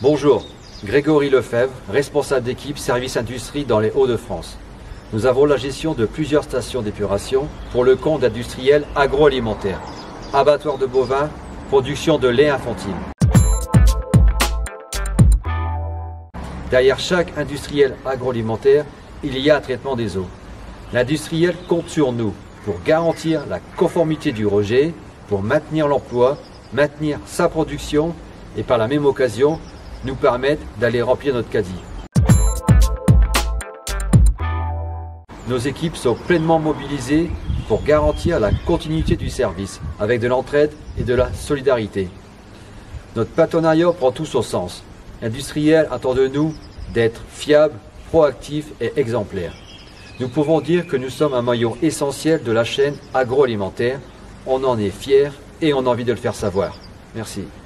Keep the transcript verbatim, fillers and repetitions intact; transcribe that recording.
Bonjour, Grégory Lefebvre, responsable d'équipe service industrie dans les Hauts-de-France. Nous avons la gestion de plusieurs stations d'épuration pour le compte d'industriels agroalimentaires, abattoirs de bovins, production de lait infantile. Derrière chaque industriel agroalimentaire, il y a un traitement des eaux. L'industriel compte sur nous pour garantir la conformité du rejet, pour maintenir l'emploi, maintenir sa production et par la même occasion nous permettre d'aller remplir notre caddie. Nos équipes sont pleinement mobilisées pour garantir la continuité du service avec de l'entraide et de la solidarité. Notre partenariat prend tout son sens. L'industriel attend de nous d'être fiable, proactif et exemplaire. Nous pouvons dire que nous sommes un maillon essentiel de la chaîne agroalimentaire. On en est fiers et on a envie de le faire savoir. Merci.